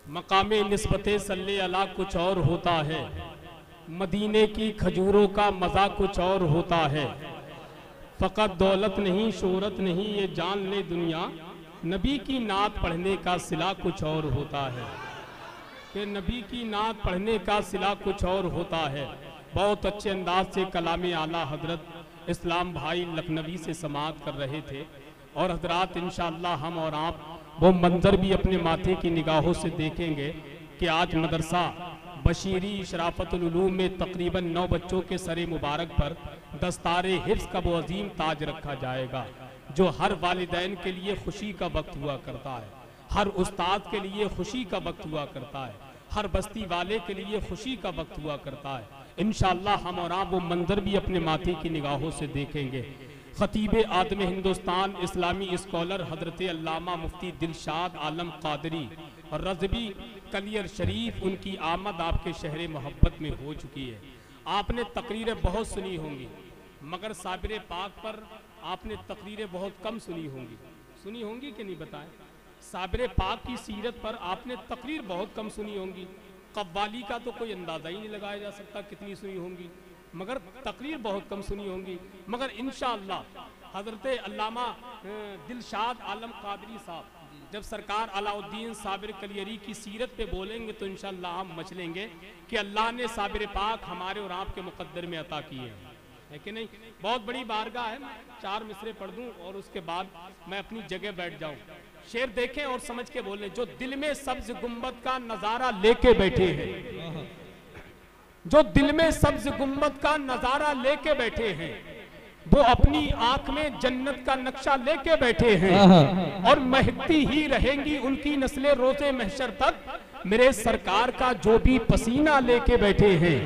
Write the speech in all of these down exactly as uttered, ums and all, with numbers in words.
मकामे निस्बते सल्ले अला कुछ और होता है, मदीने की खजूरों का मज़ा कुछ और होता है। फ़कत दौलत नहीं शोहरत नहीं ये जान ले दुनिया, नबी की नात पढ़ने का सिला कुछ और होता है। कि नबी की नात पढ़ने का सिला कुछ और होता है। बहुत अच्छे अंदाज से कलाम आला हजरत इस्लाम भाई लखनवी से समाअत कर रहे थे और हजरात इंशाअल्लाह हम और आप वो मंजर भी अपने माथे की निगाहों से देखेंगे कि आज मदरसा बशीरी शराफतुल उलूम में तकरीबन नौ बच्चों के सरे मुबारक पर दस्तारे हिफ्ज़ का वो अजीम ताज रखा जाएगा जो हर वालिदैन के लिए खुशी का वक्त हुआ करता है, हर उस्ताद के लिए खुशी का वक्त हुआ करता है, हर बस्ती वाले के लिए खुशी का वक्त हुआ करता है। इंशाअल्लाह हम और आप वो मंजर भी अपने माथे की निगाहों से देखेंगे। खतीब आदम हिंदुस्तान इस्लामी स्कॉलर हजरत अल्लामा मुफ्ती दिलशाद आलम कादरी और रज़बी कलियर शरीफ, उनकी आमद आपके शहर मोहब्बत में हो चुकी है। आपने तकरीरें बहुत सुनी होंगी मगर साबिर पाक पर आपने तकरीरें बहुत कम सुनी होंगी। सुनी होंगी कि नहीं बताएं? साबिर पाक की सीरत पर आपने तकरीर बहुत कम सुनी होंगी। कव्वाली का तो कोई अंदाज़ा ही नहीं लगाया जा सकता कितनी सुनी होंगी, मगर तकरीर बहुत कम सुनी होंगी। मगर इंशाअल्लाह हज़रत अल्लामा दिलशाद आलम कादरी साहब जब सरकार अलाउद्दीन साबिर कलियरी की सीरत पे बोलेंगे तो इंशाअल्लाह हम मचलेंगे कि अल्लाह ने साबिर पाक हमारे और आपके मुकद्दर में अता किए हैं, है कि नहीं? बहुत बड़ी बारगाह है। चार मिसरे पढ़ दूं और उसके बाद मैं अपनी जगह बैठ जाऊं। शेर देखें और समझ के बोलें। जो दिल में सब्ज गुंबद का नजारा लेके बैठे हैं, जो दिल में सब्ज गुंबद का नजारा लेके बैठे हैं, वो अपनी आंख में जन्नत का नक्शा लेके बैठे हैं और महकती ही रहेंगी उनकी नस्लें रोजे महशर तक, मेरे सरकार का जो भी पसीना लेके बैठे हैं।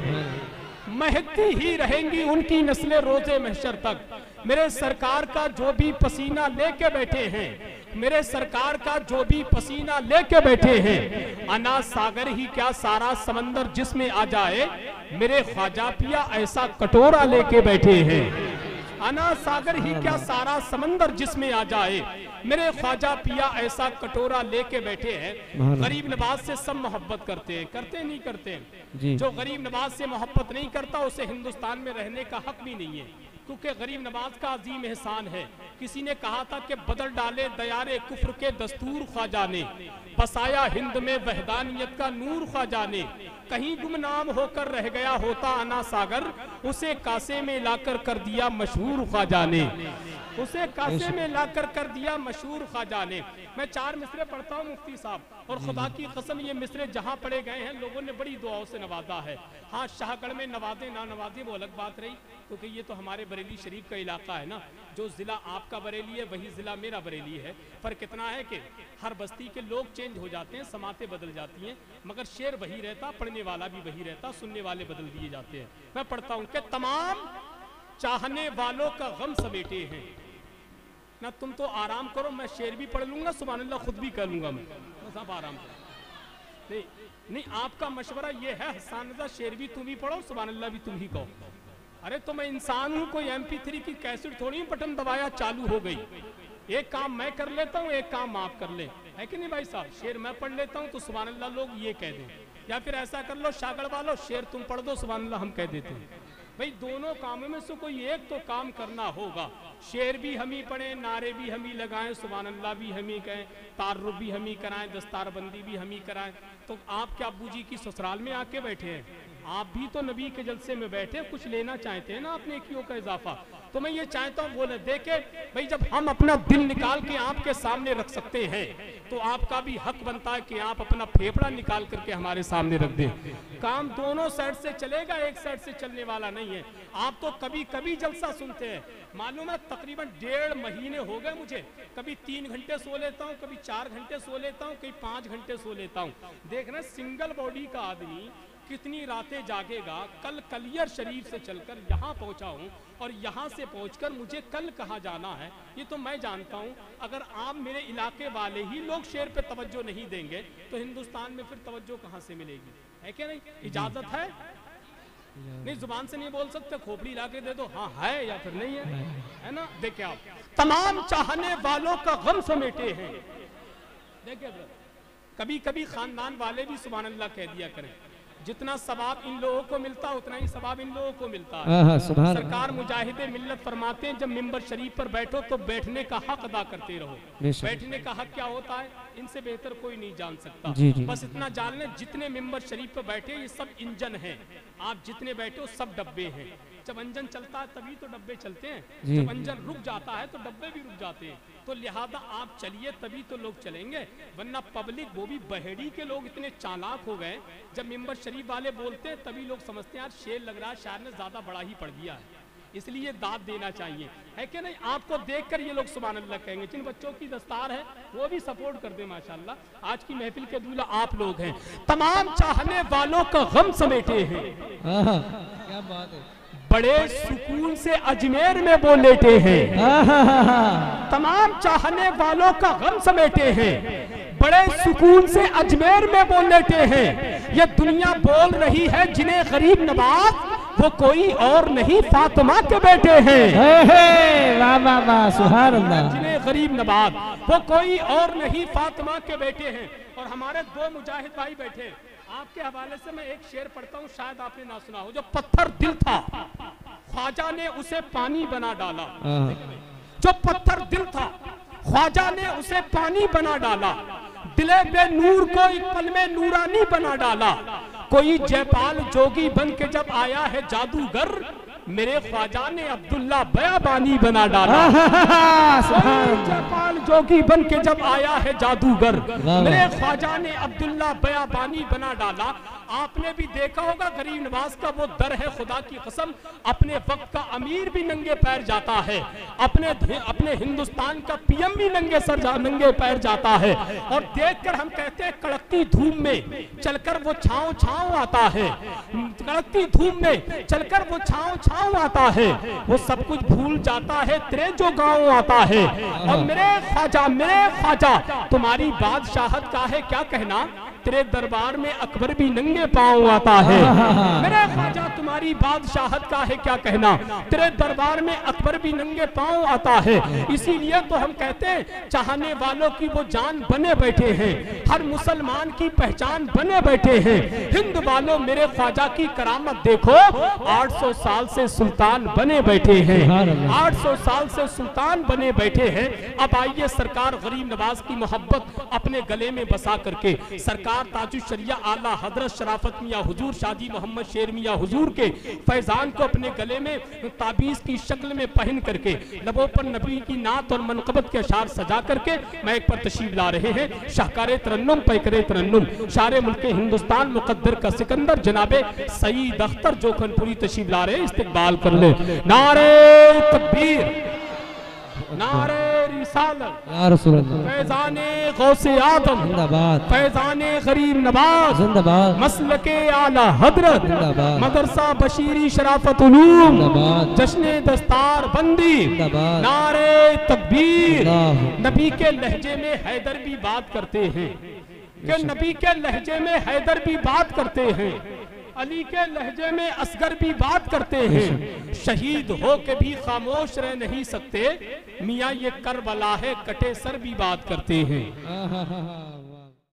महकती ही रहेंगी उनकी नस्लें रोजे महशर तक, मेरे सरकार का जो भी पसीना लेके बैठे हैं, मेरे सरकार का जो भी पसीना लेके बैठे हैं। अना सागर ही क्या सारा समंदर जिसमें आ जाए, मेरे ख्वाजा पिया ऐसा कटोरा लेके बैठे हैं। अना सागर ही क्या सारा समंदर जिसमें आ जाए, मेरे ख्वाजा पिया ऐसा कटोरा लेके बैठे हैं। गरीब नवाज से सब मोहब्बत करते हैं, करते नहीं करते? जो गरीब नवाज से मोहब्बत नहीं करता उसे हिंदुस्तान में रहने का हक भी नहीं है, क्योंकि गरीब नवाज का अजीम एहसान है। किसी ने कहा था कि बदल डाले दयारे कुफ्र के दस्तूर ख्वाजा ने, बसाया हिंद में वहदानियत का नूर ख्वाजा ने। कहीं गुमनाम होकर रह गया होता अना सागर, उसे कासे में लाकर कर दिया मशहूर ख्वाजा ने, उसे कासे में लाकर कर दिया मशहूर ख्वाजा ने। मैं चार मिसरे पढ़ता हूँ मुफ्ती साहब, और खुदा की कसम ये मिसरे जहाँ पढ़े गए हैं लोगों ने बड़ी दुआओं से नवाजा है। हाँ, शाहगढ़ में नवाजे ना नवाजे वो अलग बात रही, क्योंकि ये तो हमारे बरेली शरीफ का इलाका है ना। जो जिला आपका बरेली है वही जिला मेरा बरेली है। फर्क इतना है कि हर बस्ती के लोग चेंज हो जाते हैं, समातें बदल जाती हैं, मगर शेर वही रहता, पढ़ने वाला भी वही रहता, सुनने वाले बदल दिए जाते हैं। मैं पढ़ता हूँ कि तमाम चाहने वालों का गम समेटे हैं ना। तुम तो आराम करो, मैं शेर भी पढ़ लूंगा, सुभान अल्लाह खुद भी कर लूंगा मैं, बस आप आराम करो। नहीं नहीं, आपका मशवरा ये है हसन रज़ा शेर भी तुम ही पढ़ो, सुभान अल्लाह भी तुम ही कहो। अरे तो मैं इंसान हूँ, कोई एम पी थ्री की कैसेट थोड़ी, बटन दबाया चालू हो गई। एक काम मैं कर लेता हूँ, एक काम आप कर ले, है कि नहीं भाई साहब? शेर मैं पढ़ लेता हूँ तो सुभान अल्लाह लोग ये कह दें, या फिर ऐसा कर लो शागड़ वालों शेर तुम पढ़ दो, सुभान अल्लाह हम कह देते हैं। भाई दोनों कामों में से कोई एक तो काम करना होगा। शेर भी हम ही पढ़ें, नारे भी हम ही लगाएं, सुभान अल्लाह भी हम ही कहें, तारुफ भी हम ही कराएं, दस्तारबंदी भी हम ही कराएं। तो आप क्या अब्बू जी की ससुराल में आके बैठे हैं? आप भी तो नबी के जलसे में बैठे, कुछ लेना चाहते हैं ना अपने कियों का इजाफा। तो मैं ये चाहता हूँ बोले देखे भाई, जब हम अपना दिल निकाल के आपके सामने रख सकते हैं तो आपका भी हक बनता है कि आप अपना फेफड़ा निकाल करके हमारे सामने रख दें। काम दोनों साइड से चलेगा, एक साइड से चलने वाला नहीं है। आप तो कभी कभी जलसा सुनते हैं, मालूम है तकरीबन डेढ़ महीने हो गए मुझे, कभी तीन घंटे सो लेता हूँ, कभी चार घंटे सो लेता हूँ, कभी पाँच घंटे सो लेता हूँ। देखना सिंगल बॉडी का आदमी कितनी रातें जागेगा। कल कलियर शरीफ से चलकर यहाँ पहुँचा हूँ और यहाँ से पहुँचकर मुझे कल कहाँ जाना है ये तो मैं जानता हूँ। अगर आप मेरे इलाके वाले ही लोग शेर पे तवज्जो नहीं देंगे तो हिंदुस्तान में फिर तवज्जो कहाँ से मिलेगी, है क्या नहीं? इजाजत है? नहीं, जुबान से नहीं बोल सकते, खोपड़ी ला के दे दो, हाँ है या फिर नहीं है, है ना? देखिए आप तमाम चाहने वालों का गम समेटे हैं। देखिए कभी कभी खानदान वाले भी सुभान अल्लाह कह दिया करें। जितना सवाब इन लोगों को मिलता उतना ही सवाब इन लोगों को मिलता है। सरकार मुजाहिदे मिल्लत फरमाते हैं, जब मिंबर शरीफ पर बैठो तो बैठने का हक अदा करते रहो। बैठने का हक क्या होता है, इनसे बेहतर कोई नहीं जान सकता। जी जी। बस इतना जान लें, जितने मिंबर शरीफ पर बैठे ये सब इंजन हैं, आप जितने बैठे हो सब डब्बे हैं। जब इंजन चलता है तभी तो डब्बे चलते हैं, जब इंजन रुक जाता है तो डब्बे भी रुक जाते हैं। तो लिहाजा आप चलिए तभी तो लोग चलेंगे, वरना पब्लिक, वो भी बहेड़ी के लोग इतने चालाक हो गए, जब मिंबर शरीफ वाले बोलते हैं तभी लोग समझते हैं यार शेर लग रहा है, शायर ने ज्यादा बड़ा ही पढ़ दिया है, इसलिए दाद देना चाहिए, है कि नहीं। आपको देखकर ये लोग सुभान अल्लाह कहेंगे। जिन बच्चों की दस्तार है वो भी सपोर्ट कर दे माशाल्लाह। आज की महफिल के दूल्हा आप लोग हैं। तमाम चाहने वालों का गम समेटे हैं, क्या बात है। बड़े सुकून से अजमेर में वो लेटे हैं, तमाम चाहने वालों का गम समेटे हैं, बड़े सुकून से अजमेर में वो लेटे हैं। ये दुनिया बोल रही है जिन्हें गरीब नवाज, वो कोई और नहीं फातिमा के बेटे हैं। वाह वाह वाह, सुभान अल्लाह। जिन्हें गरीब नवाज, वो कोई और नहीं फातिमा के बेटे हैं। और हमारे दो मुजाहिद भाई बैठे, आपके हवाले से मैं एक शेर पढ़ता हूँ, शायद आपने ना सुना हो। जो पत्थर दिल था ख्वाजा ने उसे पानी बना डाला, जो पत्थर दिल था ख्वाजा ने उसे पानी बना डाला, दिले बे नूर को एक पल में नूरानी बना डाला। कोई जयपाल जोगी बन के जब आया है जादूगर, मेरे ख्वाजा ने अब्दुल्ला बयाबानी बना डाला। जयपाल जोगी बन के जब आया है जादूगर, मेरे ख्वाजा ने अब्दुल्ला बयाबानी बना डाला। आपने भी देखा होगा गरीब नवाज का वो दर है, खुदा की कसम अपने वक्त का अमीर भी नंगे पैर जाता है, अपने अपने हिंदुस्तान का पीएम भी नंगे सर जा, नंगे पैर जाता है। और देखकर हम कहते हैं कड़कती धूप में चलकर वो छांव छांव आता है, कड़कती धूप में चलकर वो छांव छांव आता है। वो सब कुछ भूल जाता है तेरे जो गाँव आता है। और मेरे ख्वाजा मेरे ख्वाजा तुम्हारी बादशाहत का है क्या कहना, तेरे दरबार में अकबर भी नंगे पांव आता है। मेरे ख्वाजा तुम्हारी बादशाहत का है क्या कहना, तेरे दरबार में अकबर भी नंगे पांव आता है। इसीलिए तो हम कहते हैं चाहने वालों की वो जान बने बैठे हैं, हर मुसलमान की पहचान बने बैठे हैं। हिंद वालों मेरे ख्वाजा की करामत देखो, आठ सौ साल से सुल्तान बने बैठे हैं, आठ सौ साल से सुल्तान बने बैठे हैं। अब आइए सरकार गरीब नवाज की मोहब्बत अपने गले में बसा करके सरकार ताजुल शरिया आला हजरत शराफत मियां हुजूर शादी मोहम्मद शेर मियां हुजूर के फैजान को अपने गले में ताबीज की शक्ल में पहन करके लबों पर नबी की नात और मनकबत के अशार सजा करके मैं पर तशरीफ ला रहे हैं। शाहकारे तरन्नुम पैकरे तरन्नुम शारे मुल्क हिंदुस्तान मुकद्दर का सिकंदर जनाबे सईद अख्तर जोखनपुरी तशरीफ ला रहे हैं, इस्तकबाल कर ले। नारे तकबीर, नारे रिसालत, या रसूल अल्लाह, फैजाने गौसे आदम जिंदाबाद, फैजाने गरीब नवाज जिंदाबाद, मसलके आला हजरत जिंदाबाद, मदरसा बशीरी शराफत उलूम जिंदाबाद, जश्ने दस्तार बंदी जिंदाबाद, नारे तकबीर। नबी के लहजे में हैदर भी बात करते हैं, कि नबी के लहजे में हैदर भी बात करते हैं, अली के लहजे में असगर भी बात करते हैं। शहीद हो के भी खामोश रह नहीं सकते, मियाँ ये करबला है कटे सर भी बात करते हैं।